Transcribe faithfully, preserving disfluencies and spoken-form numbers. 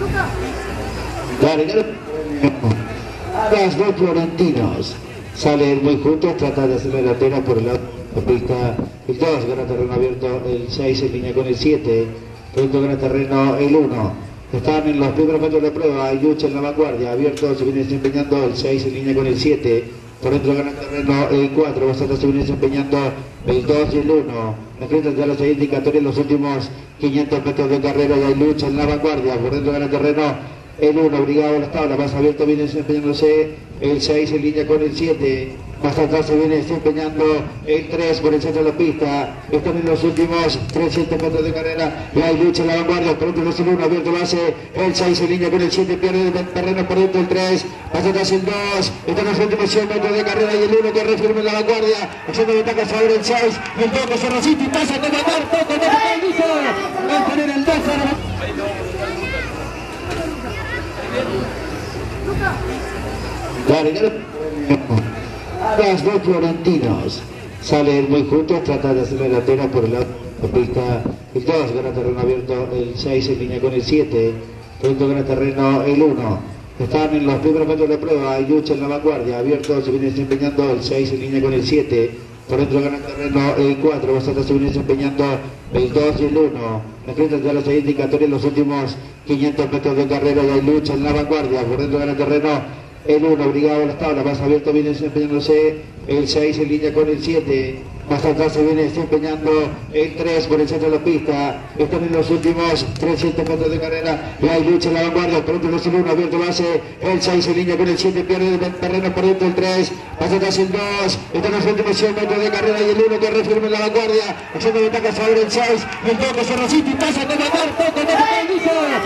Las dos florentinos salen muy juntos, tratan de hacer la delantera por el lado de la pista. El dos gana terreno abierto, el seis en línea con el siete. Pronto gana terreno el uno. Están en los primeros metros de prueba. Hay lucha en la vanguardia. Abierto se viene desempeñando el seis en línea con el siete. Por dentro gana terreno el cuatro. Bastante se viene desempeñando el dos y el uno. La frente ya los hay indicatorios en los últimos quinientos metros de carrera. Y hay lucha en la vanguardia. Por dentro gana terreno el uno. Obligado a las tablas. Más abierto viene desempeñándose el seis en línea con el siete. Más atrás se viene desempeñando el tres por el centro de la pista. Están en los últimos trescientos metros de carrera. Y hay lucha en la vanguardia. Por dentro el uno. Abierto lo hace el seis en línea con el siete. Pierde el terreno por dentro el tres. Más atrás el dos. Están en los últimos cien metros de carrera. Y el uno que refirma en la vanguardia. Haciendo ventaja sobre el seis. Y el dos que se resiste y pasa con el marco. Con el hizo. Va a tener el dos. Las dos florentinos salen muy juntos, tratan de hacer la delantera por el lado de la pista. El dos gana terreno abierto, el seis en línea con el siete. Pronto gana terreno el uno. Están en los primeros metros de prueba. Hay lucha en la vanguardia. Abierto se viene desempeñando el seis en línea con el siete. Por dentro gana terreno el cuatro. Bastante se viene desempeñando el dos y el uno. La frente ya los hay indicatorios en los últimos quinientos metros de carrera. Y hay lucha en la vanguardia. Por dentro gana terreno el uno, obligado a las tablas. Más abierto viene desempeñándose el seis en línea con el siete. Más atrás se viene desempeñando el tres por el centro de la pista. Están en los últimos trescientos metros de carrera. Y hay lucha en la vanguardia. Por dentro el uno, abierto lo hace el seis en línea con el siete. Pierde el terreno por dentro el tres. Más atrás el dos. Están en los últimos cien metros de carrera. Y el uno que refirma en la vanguardia. Haciendo ventaja sobre el seis. Y el dos que se resiste y pasa con el marco. Con el hizo.